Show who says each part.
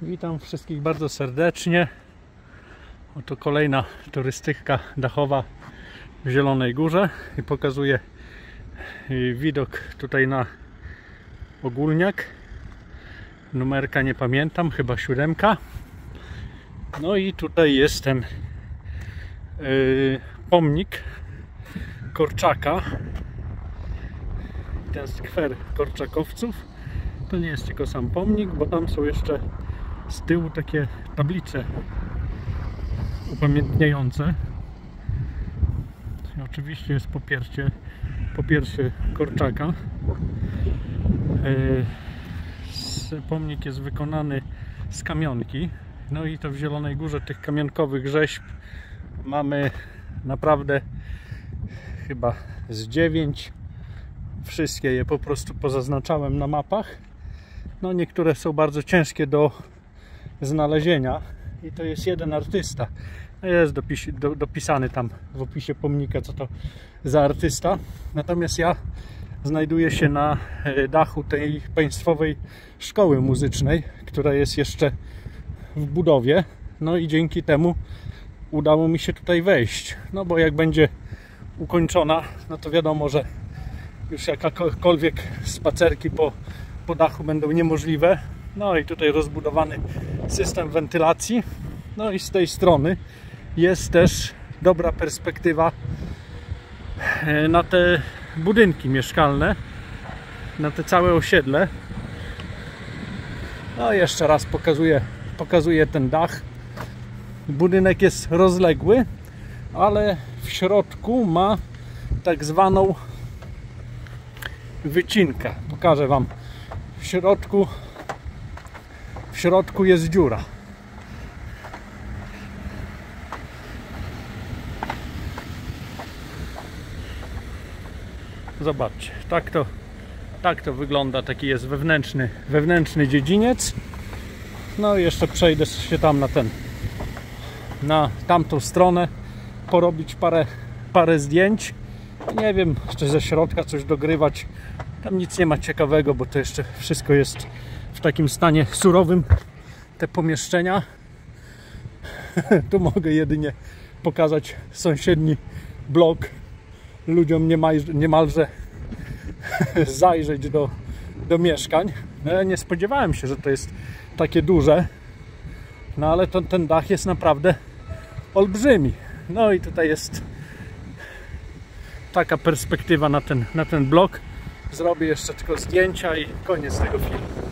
Speaker 1: Witam wszystkich bardzo serdecznie. Oto kolejna turystyka dachowa w Zielonej Górze i pokazuję widok tutaj na ogólniak. Numerka nie pamiętam, chyba 7. No i tutaj jest ten pomnik Korczaka. Ten skwer korczakowców. To nie jest tylko sam pomnik, bo tam są jeszcze z tyłu takie tablice upamiętniające. I oczywiście jest popiersie Korczaka. Pomnik jest wykonany z kamionki. No i to w Zielonej Górze tych kamionkowych rzeźb mamy naprawdę chyba z 9. Wszystkie je po prostu pozaznaczałem na mapach. No niektóre są bardzo ciężkie do znalezienia i to jest jeden artysta. Jest dopisany tam w opisie pomnika, co to za artysta. Natomiast ja znajduję się na dachu tej państwowej szkoły muzycznej, która jest jeszcze w budowie. No i dzięki temu udało mi się tutaj wejść. No bo jak będzie ukończona, no to wiadomo, że już jakakolwiek spacerki po dachu będą niemożliwe. No i tutaj rozbudowany system wentylacji. No i z tej strony jest też dobra perspektywa na te budynki mieszkalne, na te całe osiedle. No i jeszcze raz pokazuję ten dach. Budynek jest rozległy, ale w środku ma tak zwaną wycinkę. Pokażę wam. W środku jest dziura. Zobaczcie, tak to wygląda. Taki jest wewnętrzny dziedziniec. No i jeszcze przejdę się tam na tamtą stronę, porobić parę zdjęć. Nie wiem, czy ze środka coś dogrywać. Tam nic nie ma ciekawego, bo to jeszcze wszystko jest w takim stanie surowym, te pomieszczenia. Tu mogę jedynie pokazać sąsiedni blok. Ludziom niemalże zajrzeć do mieszkań. No, nie spodziewałem się, że to jest takie duże. No ale ten dach jest naprawdę olbrzymi. No i tutaj jest taka perspektywa na ten blok. Zrobię jeszcze tylko zdjęcia i koniec tego filmu.